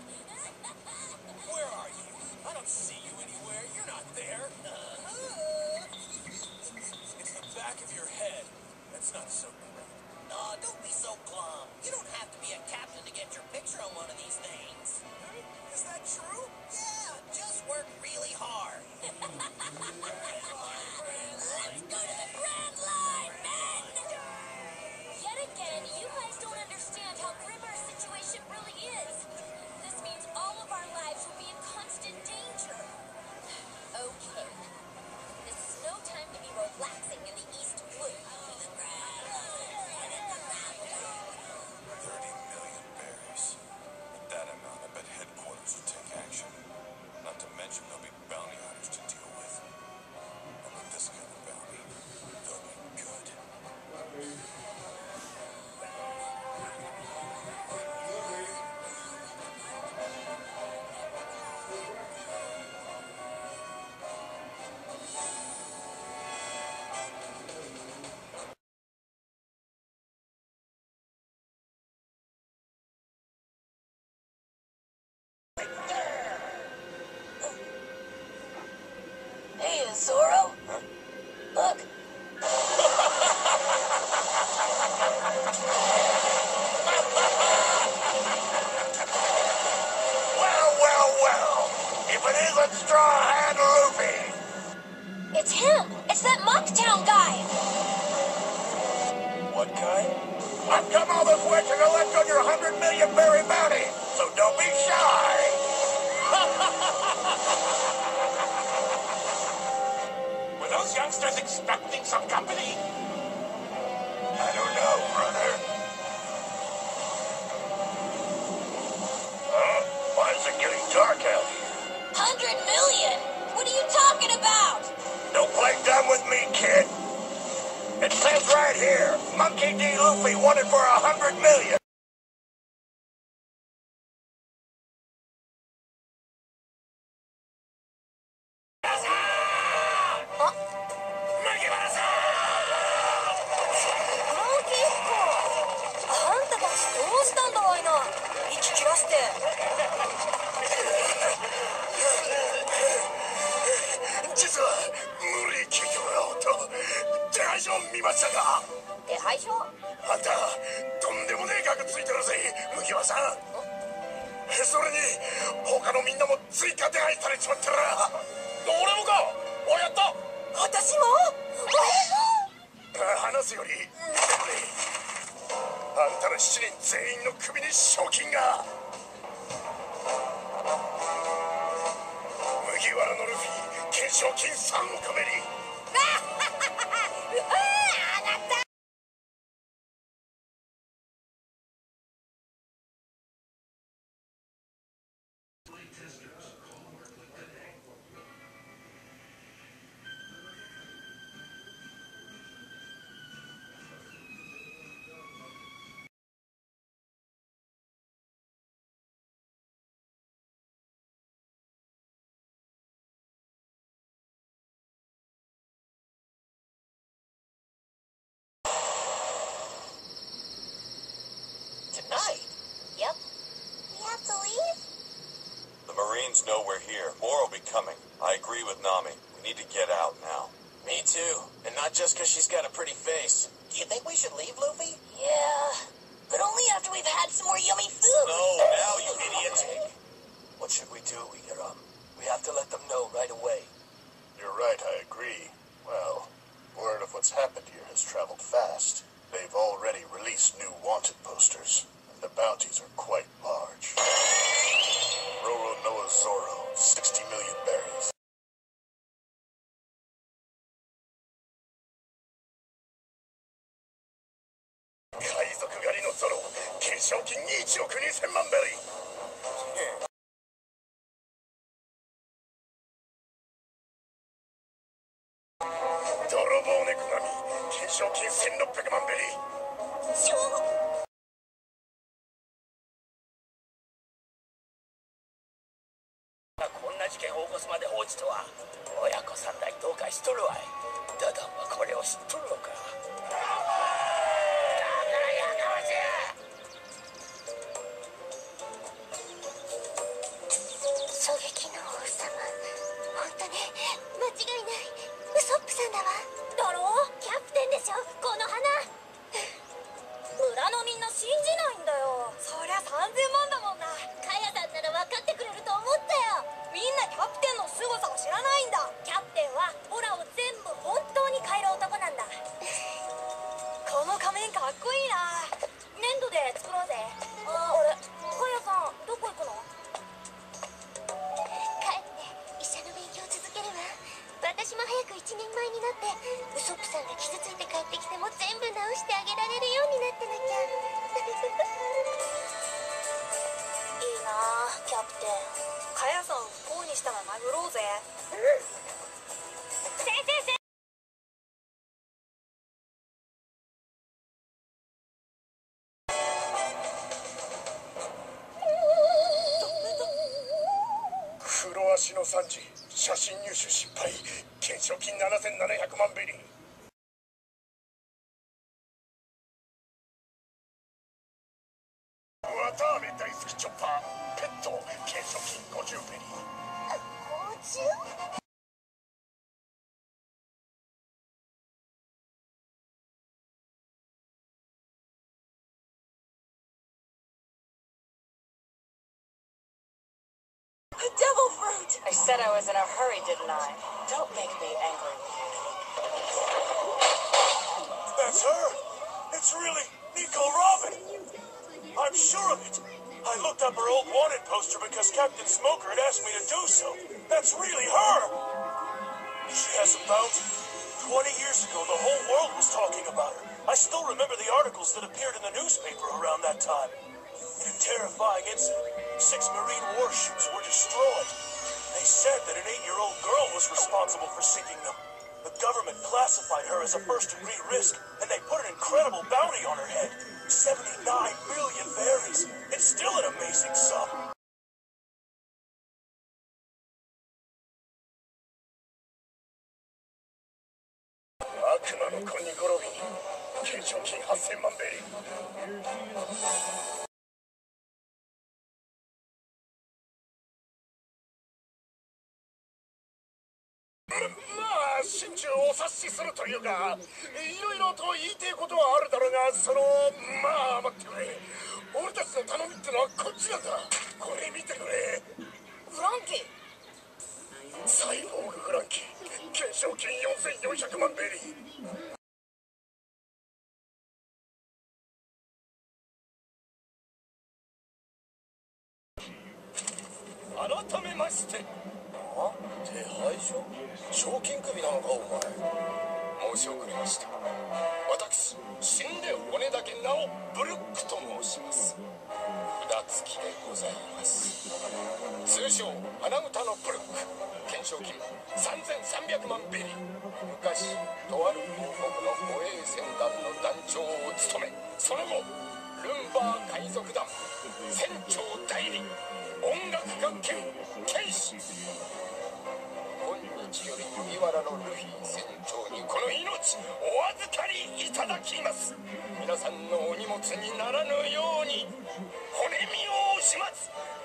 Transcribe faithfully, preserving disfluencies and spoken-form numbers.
Where are you? I don't see you anywhere. You're not there. Uh-huh. It's the back of your head. That's not so great. Oh, don't be so glum. You don't have to be a captain to get your picture on one of these things. Is that true? Yeah, just work really hard. Let's go to the Grand Line, men! Yet again, you guys don't understand how grim our situation really is. This means all of our lives will be in constant danger. Okay. This is no time to be relaxing in the East Blue. Thirty million berries. With that amount, I bet headquarters will take action. Not to mention there'll be bounty hunters to deal with. And with this kind of bounty, they'll be good. Hey, Zoro. Huh? Look. Well, well, well. If it isn't Straw Hat Luffy. It's him. It's that Mocktown guy. What guy? I've come all this way to collect on your hundred million berry bounty, so don't be shy. Were those youngsters expecting some company? I don't know, brother. Huh? Why is it getting dark out here? Hundred million? What are you talking about? Don't play dumb with me, kid. It says right here, Monkey D. Luffy wanted for a hundred million. Tonight? Yep. We have to leave? The Marines know we're here. More will be coming. I agree with Nami. We need to get out now. Me too. And not just because she's got a pretty face. Do you think we should leave, Luffy? Yeah. But only after we've had some more yummy food. No, now, you idiot. What should we do, Iram? We have to let them know right away. You're right, I agree. Well, word of what's happened here has traveled fast. They've already released new wanted posters, and the bounties are quite large. Roro Noah Zoro, sixty million berries. Kaizokugari no Zoro, Kenshokin one億にせん万ベリー。泥棒猫神、懸賞金せんろっぴゃくまんベリー。 しょこんな事件を起こすまで放置とは親子三代どうかしとるわい。ダダンはこれを知っとるのか。だからやかましい。 ソップさんが傷ついて帰ってきても全部直してあげられるようになってなきゃ。 いいなあキャプテン。カヤさんを不幸にしたら殴ろうぜ。 先生先黒足の産地、写真入手失敗、懸賞金ななせんななひゃくまんベリー。綿あめ大好きチョッパー、ペット、懸賞金ごじゅうベリー。 ごじゅう？ Devil fruit! I said I was in a hurry, didn't I? Don't make me angry with you. That's her! It's really Nico Robin! I'm sure of it! I looked up her old wanted poster because Captain Smoker had asked me to do so. That's really her! She has a bounty. Twenty years ago, the whole world was talking about her. I still remember the articles that appeared in the newspaper around that time. In a terrifying incident, six Marine warships were destroyed. They said that an eight-year-old girl was responsible for sinking them. The government classified her as a first-degree risk, and they put an incredible bounty on her head. seventy-nine million berries. It's still an amazing sum. 悪魔の子に転び、懸賞金はっせんまんベリー。まあ心中お察しするというか、いろいろと言いてえことはあるだろうが、そのまあ待ってくれ。俺たちの頼みってのはこっちなんだ。これ見てくれ。 フランキー。 サイボーグフランキー、懸賞金よんせんよんひゃくまんベリー。改めまして。あ？手配書？賞金首なのかお前。申し遅れました。私、死んで骨だけなおブルックと申します。札付きでございます。通称花歌のブルック、懸賞金さんぜんさんびゃくまんベリー。昔とある王国の護衛戦団の団長を務め、その後ルンバー海賊団船長代理、音楽学研剣士。今日より麦わらのルフィ船長にこの命お預かりいただきます。皆さんのお荷物にならぬように骨身を始末